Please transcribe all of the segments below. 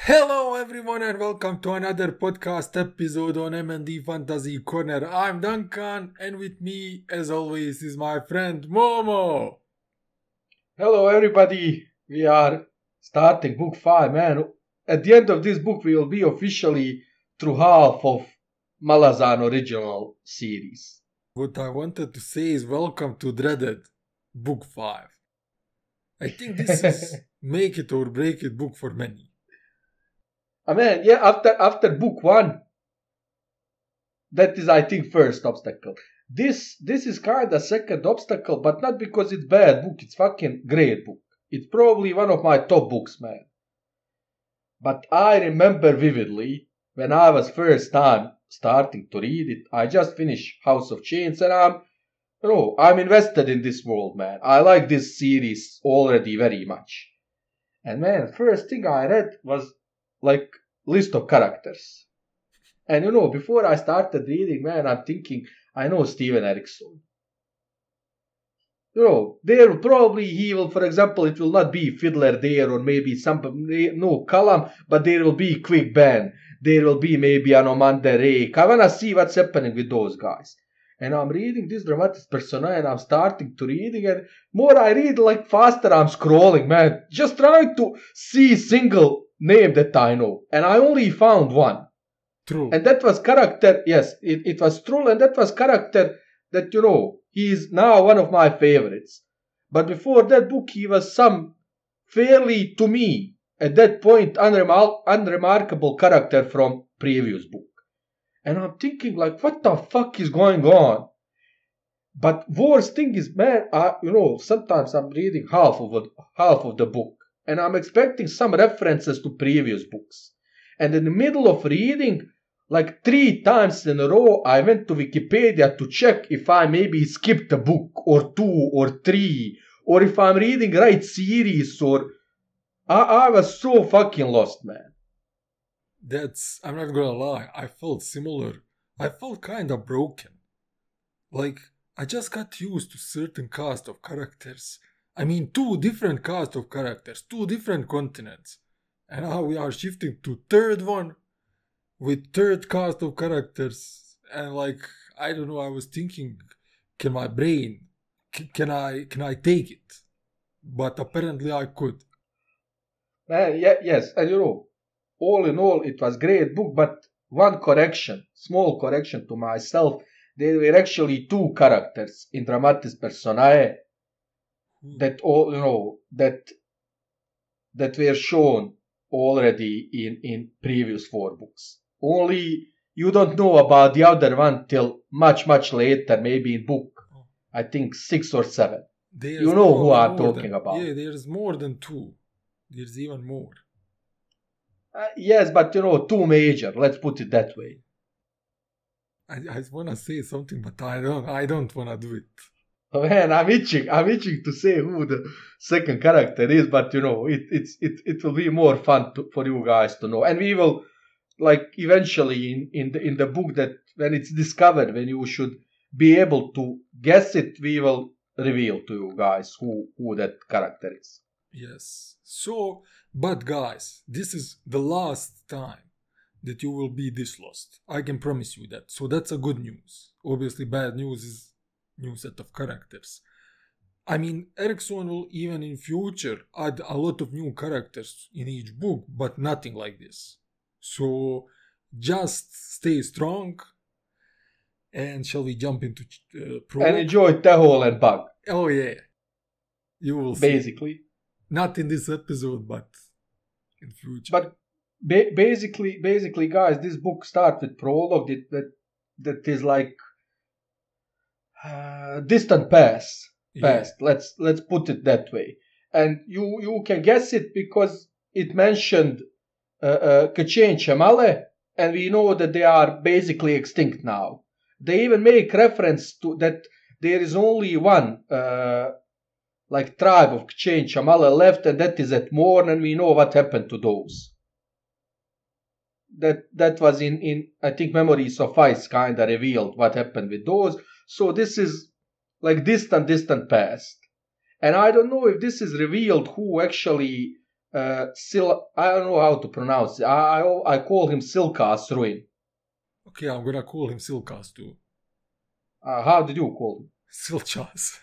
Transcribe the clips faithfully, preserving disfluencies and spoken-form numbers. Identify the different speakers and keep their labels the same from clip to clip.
Speaker 1: Hello everyone and welcome to another podcast episode on M and D Fantasy Corner. I'm Duncan and with me as always is my friend Momo.
Speaker 2: Hello everybody, we are starting book five, man. At the end of this book we will be officially through half of Malazan original series.
Speaker 1: What I wanted to say is welcome to dreaded book five. I think this is make it or break it book for many.
Speaker 2: I mean, yeah, after after book one, that is, I think, first obstacle. This this is kind of second obstacle, but not because it's bad book. It's fucking great book. It's probably one of my top books, man. But I remember vividly when I was first time starting to read it. I just finished House of Chains, and I'm, you know, I'm invested in this world, man. I like this series already very much. And man, first thing I read was like list of characters. And you know, before I started reading, man, I'm thinking, I know Steven Erikson. You know, there probably he will, for example, it will not be Fiddler there or maybe some, no, Callum, but there will be Quick Ben. There will be maybe Anomander Rake. I wanna see what's happening with those guys. And I'm reading this Dramatis Personae and I'm starting to reading, and more I read, like faster I'm scrolling, man. Just trying to see single name that I know. And I only found one.
Speaker 1: True.
Speaker 2: And that was character, yes, it, it was true, and that was character that, you know, he is now one of my favorites. But before that book, he was some fairly, to me, at that point, unremar- unremarkable character from previous book. And I'm thinking, like, what the fuck is going on? But worst thing is, man, I, you know, sometimes I'm reading half of it, half of the book, and I'm expecting some references to previous books. And in the middle of reading, like three times in a row, I went to Wikipedia to check if I maybe skipped a book or two or three, or if I'm reading right series, or I, I was so fucking lost, man.
Speaker 1: That's, I'm not gonna lie, I felt similar. I felt kinda broken. Like, I just got used to certain cast of characters. I mean, two different cast of characters, two different continents. And now we are shifting to third one with third cast of characters. And like, I don't know, I was thinking, can my brain, c- can I, can I take it? But apparently I could.
Speaker 2: Man, yeah, yes, and you know, all in all, it was great book, but one correction, small correction to myself. There were actually two characters in Dramatis Personae that all, you know, that that were shown already in, in previous four books. Only you don't know about the other one till much, much later, maybe in book, I think six or seven.
Speaker 1: There's
Speaker 2: you know who I'm
Speaker 1: more
Speaker 2: talking
Speaker 1: than,
Speaker 2: about.
Speaker 1: Yeah, there's more than two. There's even more.
Speaker 2: Uh, yes, but you know, two major, let's put it that way.
Speaker 1: I, I want to say something, but I don't, I don't want to do it.
Speaker 2: Oh, man, I'm itching. I'm itching to say who the second character is, but you know, it it's it it will be more fun to, for you guys to know, and we will, like, eventually in in the in the book, that when it's discovered, when you should be able to guess it, we will reveal to you guys who who that character is.
Speaker 1: Yes. So, but guys, this is the last time that you will be this lost. I can promise you that. So that's a good news. Obviously, bad news is new set of characters. I mean, Erikson will even in future add a lot of new characters in each book, but nothing like this. So just stay strong. And shall we jump into uh, prologue?
Speaker 2: And enjoy Tehol and Bug.
Speaker 1: Oh yeah, you will see.
Speaker 2: Basically.
Speaker 1: Not in this episode, but in future.
Speaker 2: But ba- basically, basically, guys, this book starts with prologue that that, that is like uh, distant past. Past. Yeah. Let's let's put it that way. And you you can guess it because it mentioned uh, uh, K'Chain and Shamale, and we know that they are basically extinct now. They even make reference to that there is only one. Uh, like tribe of K'Chain and Shamale left, and that is at Morn, and we know what happened to those. That that was in, in I think Memories of Ice kind of revealed what happened with those. So this is like distant, distant past. And I don't know if this is revealed who actually uh, Sil- I don't know how to pronounce it. I, I, I call him Silkas Ruin.
Speaker 1: Okay, I'm gonna call him Silkas too.
Speaker 2: Uh, how did you call him?
Speaker 1: Silchas.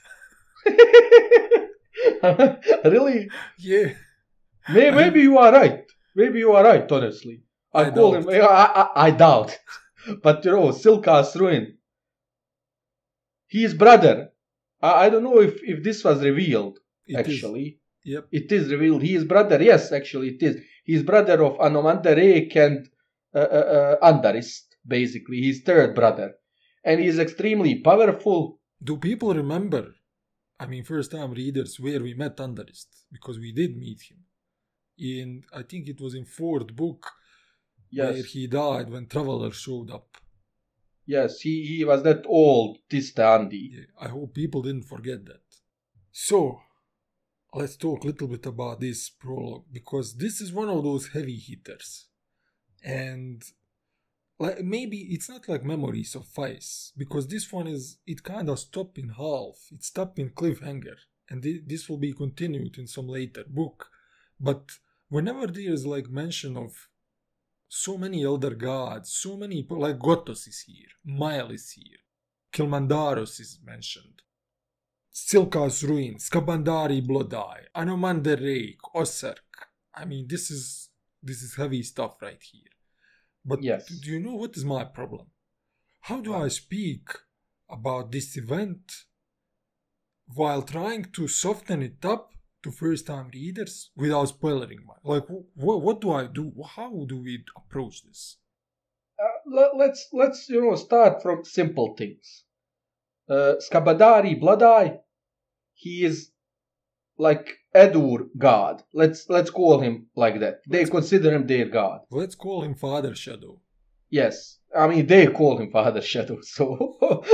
Speaker 2: Really?
Speaker 1: Yeah.
Speaker 2: Maybe, maybe you are right. Maybe you are right, honestly. I,
Speaker 1: I
Speaker 2: call
Speaker 1: doubt.
Speaker 2: him, I, I, I doubt. But you know, Silkas Ruin. His brother. I, I don't know if, if this was revealed,
Speaker 1: It
Speaker 2: actually.
Speaker 1: Is. Yep.
Speaker 2: It is revealed. His brother, yes, actually it is. He's brother of Anomandarek and uh, uh, uh, Andarist, basically. His third brother. And he is extremely powerful.
Speaker 1: Do people remember, I mean, first time readers, where we met Andarist? Because we did meet him. In, I think it was in fourth book,
Speaker 2: Yes.
Speaker 1: where he died when Traveler showed up.
Speaker 2: Yes, he, he was that old Tista Andy.
Speaker 1: Yeah, I hope people didn't forget that. So, let's talk a little bit about this prologue, because this is one of those heavy hitters. And like maybe it's not like Memories of Vice, because this one is, it kind of stopped in half. It stopped in cliffhanger. And th- this will be continued in some later book. But whenever there is like mention of so many elder gods, so many, like Gotos is here, Mael is here, Kilmandaros is mentioned, Silkas Ruin, Skabandari Bloodeye, Anomandarek, Oserk. I mean, this is this is heavy stuff right here. But
Speaker 2: yes.
Speaker 1: do you know what is my problem? How do I speak about this event while trying to soften it up to first-time readers without spoiling my, like what what do I do? How do we approach this?
Speaker 2: Uh, let, let's let's you know start from simple things. Uh, Skabadari Bloodeye, he is like Edur god. Let's let's call him like that. They
Speaker 1: Let's,
Speaker 2: consider him their god.
Speaker 1: Let's call him Father Shadow.
Speaker 2: Yes, I mean they call him Father Shadow. So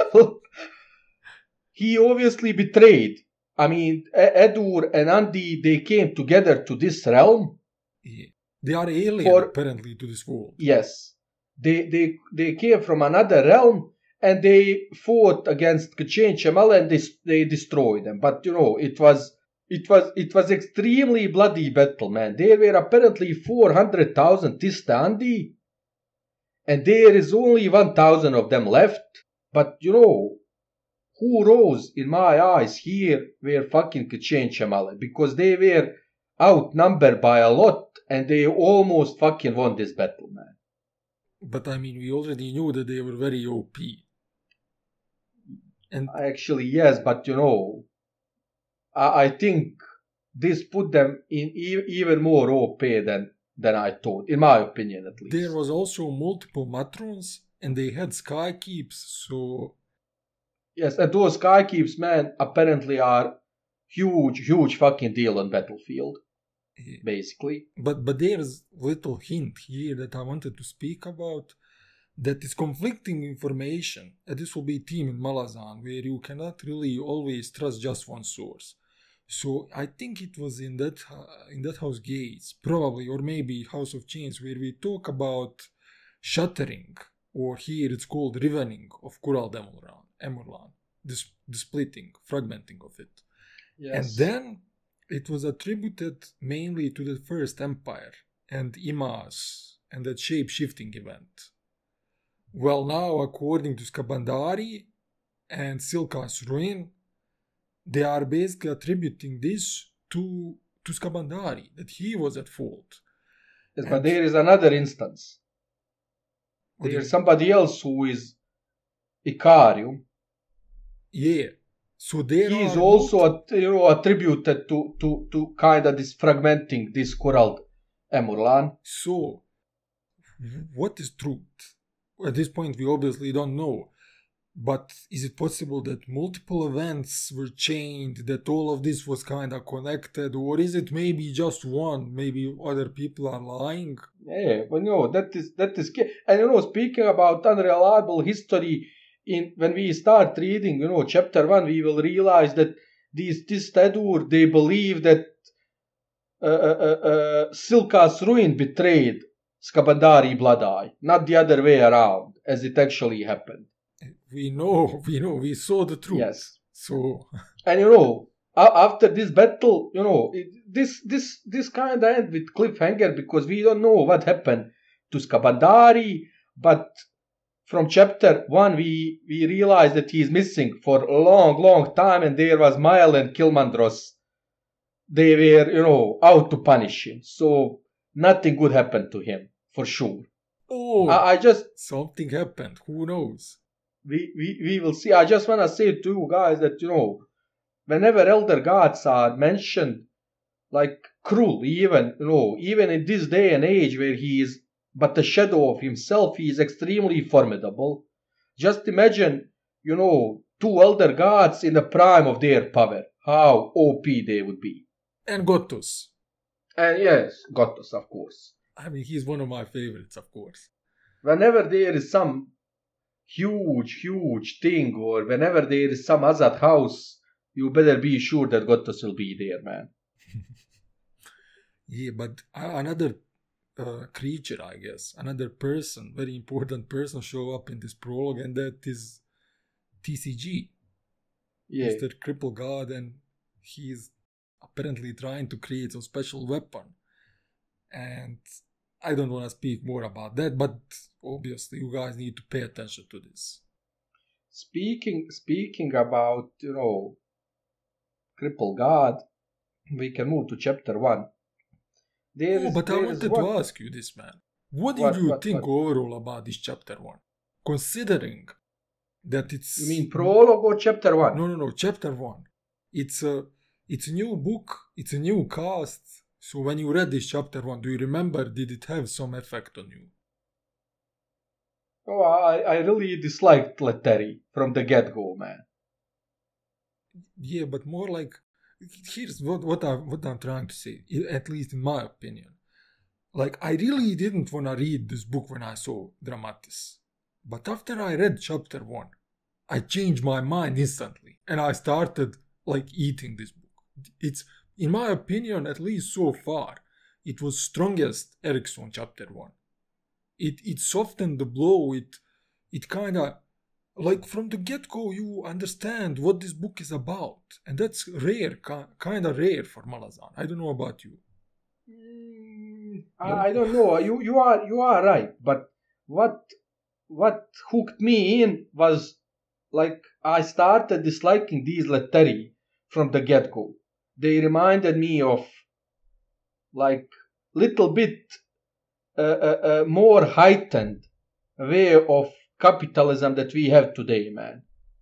Speaker 2: he obviously betrayed. I mean, Edur and Andi, they came together to this realm.
Speaker 1: Yeah. They are alien
Speaker 2: for,
Speaker 1: apparently to this world.
Speaker 2: Yes. They, they, they came from another realm and they fought against K'chain Shemal and they, they destroyed them. But you know, it was it was it was extremely bloody battle, man. There were apparently four hundred thousand Tista Andi, and there is only one thousand of them left. But you know, who rose in my eyes here were fucking K'chain Shemal, because they were outnumbered by a lot and they almost fucking won this battle, man.
Speaker 1: But I mean, we already knew that they were very O P. And
Speaker 2: actually, yes, but you know, I, I think this put them in e- even more O P than than I thought, in my opinion at least.
Speaker 1: There was also multiple Matrons, and they had sky keeps, so
Speaker 2: yes, and those sky keeps, man, apparently are huge, huge fucking deal on Battlefield. Yeah. Basically.
Speaker 1: But but there's little hint here that I wanted to speak about, that is conflicting information. And this will be theme in Malazan, where you cannot really always trust just one source. So I think it was in that uh, in that House Gates, probably, or maybe House of Chains, where we talk about shattering, or here it's called rivening of Kural Demurlan, Emurlan, the, the splitting, fragmenting of it. Yes. And then it was attributed mainly to the First Empire and Imas and that shape-shifting event. Well, now, according to Skabandari and Silkas Ruin, they are basically attributing this to, to Skabandari, that he was at fault.
Speaker 2: Yes, and but there is another instance. There is somebody else who is Icarium.
Speaker 1: Yeah. So there
Speaker 2: he is
Speaker 1: are
Speaker 2: also at, you know, attributed to, to, to kind of this fragmenting this Kural Emurlan.
Speaker 1: So, what is truth? At this point, we obviously don't know. But is it possible that multiple events were chained, that all of this was kind of connected, or is it maybe just one? Maybe other people are lying?
Speaker 2: Yeah, well, no, that is that is key. And you know, speaking about unreliable history, in when we start reading, you know, chapter one, we will realize that these this Tedur, they believe that uh, uh, uh, Silkas Ruin betrayed Skabandari Bloodeye, not the other way around, as it actually happened.
Speaker 1: We know, we know, we saw the truth.
Speaker 2: Yes.
Speaker 1: So,
Speaker 2: and you know, after this battle, you know, it, this this this kind of end with cliffhanger because we don't know what happened to Skabandari, but from chapter one we we realize that he is missing for a long, long time, and there was Mael and Kilmandros. They were, you know, out to punish him, so nothing good happened to him for sure.
Speaker 1: Oh,
Speaker 2: I, I just
Speaker 1: something happened. Who knows?
Speaker 2: We, we we will see. I just wanna say to you guys that, you know, whenever elder gods are mentioned, like Krul, even, you know, even in this day and age where he is but a shadow of himself, he is extremely formidable. Just imagine, you know, two elder gods in the prime of their power. How O P they would be.
Speaker 1: And Gotos.
Speaker 2: And yes, Gotos, of course.
Speaker 1: I mean, he's one of my favorites, of course.
Speaker 2: Whenever there is some huge, huge thing, or whenever there is some Azad house, you better be sure that Gotos will be there, man.
Speaker 1: Yeah, but another uh, creature, I guess, another person, very important person, show up in this prologue, and that is T C G. Yeah. Mister Cripple God, and he's apparently trying to create some special weapon. And I don't want to speak more about that, but obviously you guys need to pay attention to this.
Speaker 2: Speaking speaking about, you know, Cripple God, we can move to chapter one.
Speaker 1: There oh, is, but I wanted to ask you this, man. What did what, you what, think what? overall about this chapter one? Considering that it's...
Speaker 2: You mean prologue or chapter one?
Speaker 1: No, no, no, chapter one. It's a, it's a new book, it's a new cast. So when you read this chapter one, do you remember, did it have some effect on you?
Speaker 2: Oh, I, I really disliked Letteri from the get-go, man.
Speaker 1: Yeah, but more like, here's what, what, I, what I'm trying to say, at least in my opinion. Like, I really didn't want to read this book when I saw Dramatis. But after I read chapter one, I changed my mind instantly. And I started, like, eating this book. It's, in my opinion, at least so far, it was strongest Eriksson chapter one. It it softened the blow, it, it kinda, like from the get-go you understand what this book is about. And that's rare, kinda rare for Malazan. I don't know about you.
Speaker 2: Mm, I, I don't know, you, you are you are right, but what what hooked me in was, like, I started disliking these Letteri from the get-go. They reminded me of, like, little bit uh, uh, uh, more heightened way of capitalism that we have today, man.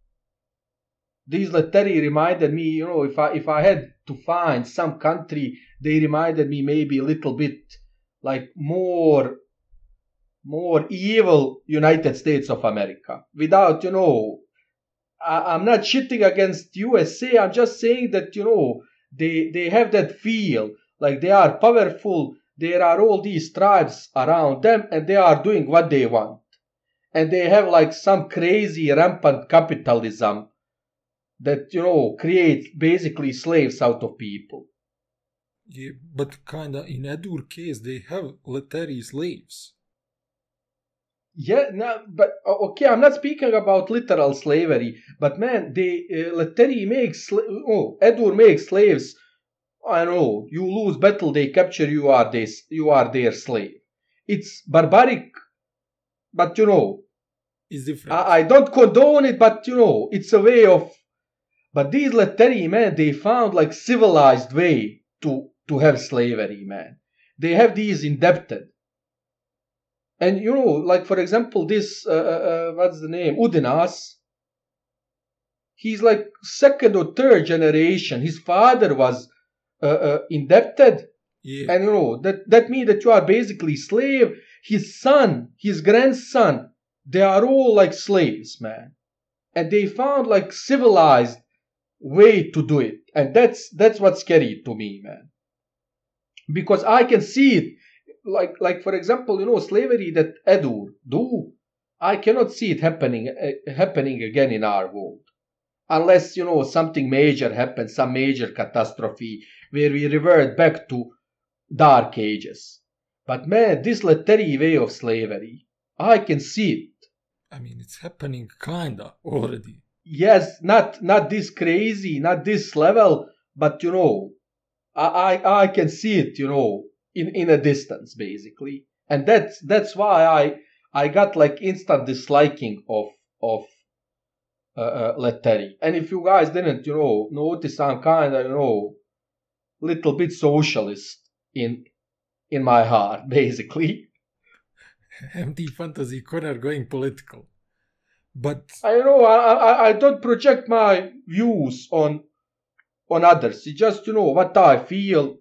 Speaker 2: These Letteri reminded me, you know, if I if I had to find some country, they reminded me maybe a little bit like more more evil United States of America. Without, you know, I, I'm not shitting against U S A. I'm just saying that, you know, They they have that feel, like they are powerful, there are all these tribes around them, and they are doing what they want. And they have like some crazy rampant capitalism that, you know, creates basically slaves out of people.
Speaker 1: Yeah, but kinda in Edur case they have Letteri slaves.
Speaker 2: Yeah, no, but okay, I'm not speaking about literal slavery, but man, they uh, Letteri makes oh, Edur makes slaves. I know, you lose battle, they capture you, are this, you are their slave. It's barbaric, but you know,
Speaker 1: it's different.
Speaker 2: I, I don't condone it, but you know, it's a way of. But these Letteri, man, they found like civilized way to to have slavery, man. They have these indebted. And you know, like for example, this, uh, uh, what's the name? Udinas. He's like second or third generation. His father was uh, uh, indebted.
Speaker 1: Yeah.
Speaker 2: And you know, that, that means that you are basically slave. His son, his grandson, they are all like slaves, man. And they found like civilized way to do it. And that's that's what's scary to me, man. Because I can see it. Like, like for example, you know, slavery that Edur do, I cannot see it happening uh, happening again in our world, unless, you know, something major happens, some major catastrophe where we revert back to dark ages. But man, this Letteri way of slavery, I can see it.
Speaker 1: I mean, it's happening kinda already.
Speaker 2: Yes, not not this crazy, not this level, but you know, I, I I can see it, you know, in, in a distance basically, and that's that's why I I got like instant disliking of of uh, uh, Letteri. And if you guys didn't, you know, notice, I'm kind of, you know, little bit socialist in in my heart, basically.
Speaker 1: Empty fantasy corner going political. But
Speaker 2: I know I, I I don't project my views on on others. It's just, you know, what I feel.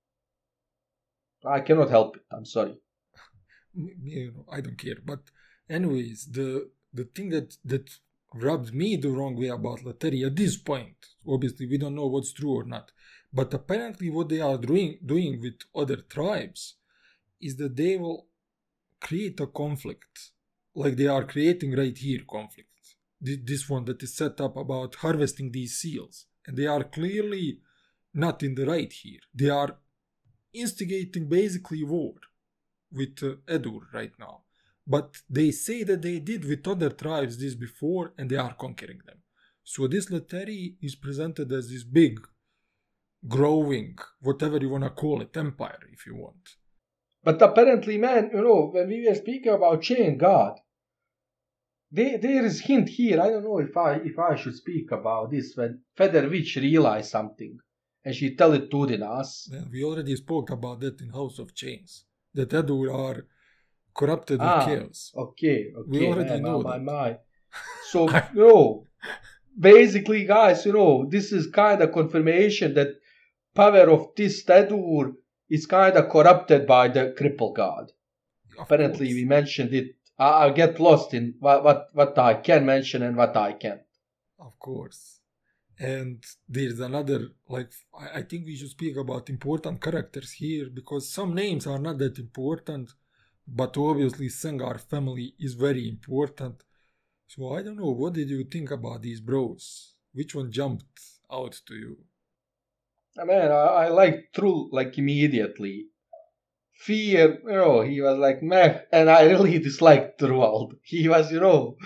Speaker 2: I cannot help it. I'm sorry.
Speaker 1: You know, I don't care. But anyways, the the thing that that rubbed me the wrong way about Letteri at this point, obviously we don't know what's true or not, but apparently what they are doing doing with other tribes is that they will create a conflict, like they are creating right here conflict. This one that is set up about harvesting these seals, and they are clearly not in the right here. They are instigating basically war with uh, Edur right now. But they say that they did with other tribes this before and they are conquering them. So this Letteri is presented as this big, growing, whatever you want to call it, empire if you want.
Speaker 2: But apparently, man, you know, when we were speaking about Chain God, they, there is hint here. I don't know if I if I should speak about this when Feather Witch realized something and she tell it to Udinas.
Speaker 1: Then we already spoke about that in House of Chains. That Edur are corrupted
Speaker 2: ah,
Speaker 1: with chaos.
Speaker 2: Okay, okay.
Speaker 1: We already
Speaker 2: man,
Speaker 1: know
Speaker 2: my,
Speaker 1: that.
Speaker 2: my. So, you know, basically, guys, you know, this is kind of confirmation that power of this Edur is kind of corrupted by the cripple god.
Speaker 1: Of
Speaker 2: Apparently,
Speaker 1: course.
Speaker 2: we mentioned it. I, I get lost in what, what, what I can mention and what I can't.
Speaker 1: Of course. And there's another, like, I think we should speak about important characters here because some names are not that important, but obviously Sengar family is very important. So I don't know, what did you think about these bros? Which one jumped out to you?
Speaker 2: Man, I, I like True like immediately. Fear, you know, he was like meh, and I really disliked Throughout. He was, you know,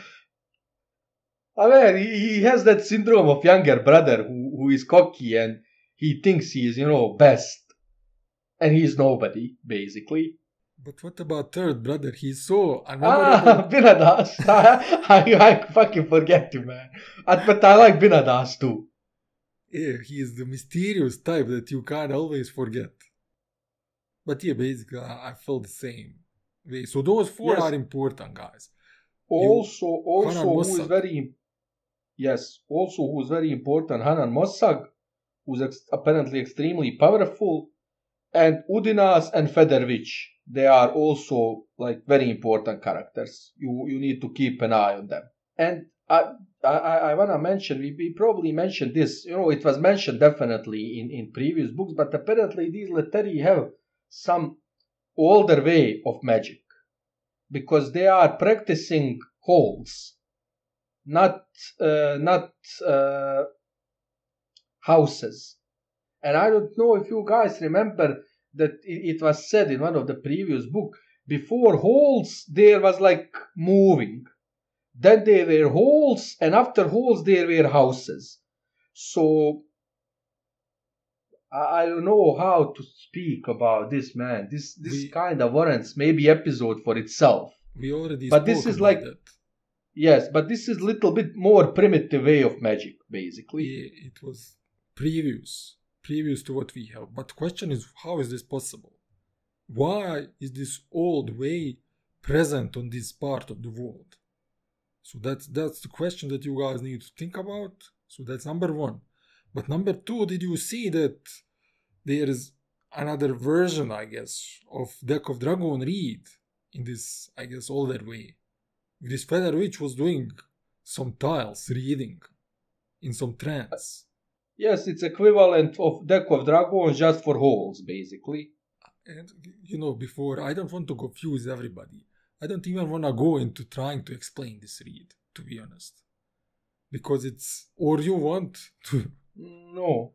Speaker 2: I mean, he, he has that syndrome of younger brother who, who is cocky and he thinks he is, you know, best. And he's nobody, basically.
Speaker 1: But what about third brother? He's so
Speaker 2: Ah,
Speaker 1: unmemorable.
Speaker 2: Binadas. I, I, I fucking forget him, man. Uh, But I like Binadas too.
Speaker 1: Yeah, he is the mysterious type that you can't always forget. But yeah, basically, I, I felt the same way. So those four
Speaker 2: Yes.
Speaker 1: are important, guys.
Speaker 2: Also,
Speaker 1: You-
Speaker 2: also
Speaker 1: Hanan
Speaker 2: who is
Speaker 1: Mossad.
Speaker 2: very, yes, also who is very important, Hanan Mossag, who's ex- apparently extremely powerful, and Udinas and Featherwitch. They are also like very important characters. You you need to keep an eye on them. And I I, I wanna mention we, we probably mentioned this. You know, it was mentioned definitely in, in previous books, but apparently these Letteri have some older way of magic because they are practicing halls, not uh, not uh, houses. And I don't know if you guys remember that it, it was said in one of the previous book, before halls there was like moving. Then there were halls, and after halls there were houses. So I, I don't know how to speak about this, man. This this
Speaker 1: We-
Speaker 2: kind of warrants maybe episode for itself.
Speaker 1: We already
Speaker 2: But
Speaker 1: spoke
Speaker 2: this is
Speaker 1: about
Speaker 2: like-
Speaker 1: that.
Speaker 2: Yes, but this is a little bit more primitive way of magic, basically.
Speaker 1: Yeah, it was previous, previous to what we have. But question is, how is this possible? Why is this old way present on this part of the world? So that's that's the question that you guys need to think about. So that's number one. But number two, did you see that there is another version, I guess, of Deck of Dragon read in this, I guess, older way? This Feather Witch was doing some tiles reading in some trance.
Speaker 2: Yes, it's equivalent of Deck of Dragons just for holes, basically.
Speaker 1: And you know, before, I don't want to confuse everybody. I don't even want to go into trying to explain this read, to be honest. Because it's, or you want to.
Speaker 2: No.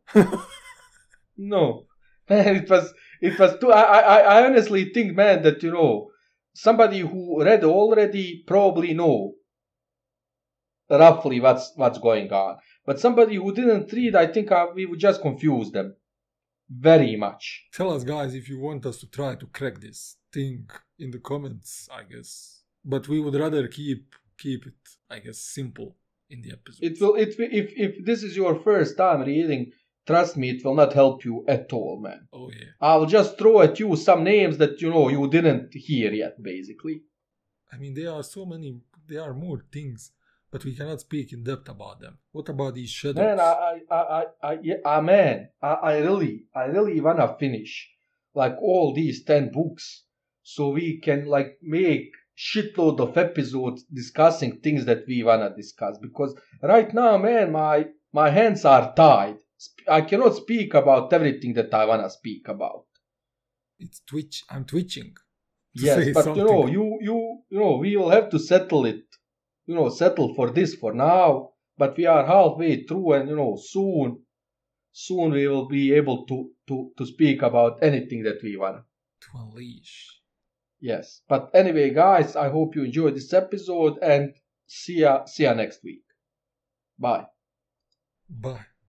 Speaker 2: No. Man, it was, it was too, I, I, I honestly think, man, that, you know, somebody who read already probably know roughly what's, what's going on. But somebody who didn't read, I think uh, we would just confuse them very much.
Speaker 1: Tell us, guys, if you want us to try to crack this thing in the comments, I guess. But we would rather keep keep it, I guess, simple in the episode.
Speaker 2: It will. It will, if if this is your first time reading, trust me, it will not help you at all, man.
Speaker 1: Oh yeah.
Speaker 2: I'll just throw at you some names that you know you didn't hear yet, basically.
Speaker 1: I mean, there are so many. There are more things, but we cannot speak in depth about them. What about these shadows?
Speaker 2: Man, I, I, I, I, yeah, ah, man, I, I really, I really wanna finish like all these ten books, so we can like make shitload of episodes discussing things that we wanna discuss. Because right now, man, my my hands are tied. I cannot speak about everything that I wanna speak about.
Speaker 1: It's twitch. I'm twitching.
Speaker 2: Yes, but something. you know, you you you know, we will have to settle it. You know, settle for this for now. But we are halfway through, and you know, soon, soon we will be able to to to speak about anything that we want
Speaker 1: to unleash.
Speaker 2: Yes, but anyway, guys, I hope you enjoyed this episode, and see ya see ya next week. Bye.
Speaker 1: Bye.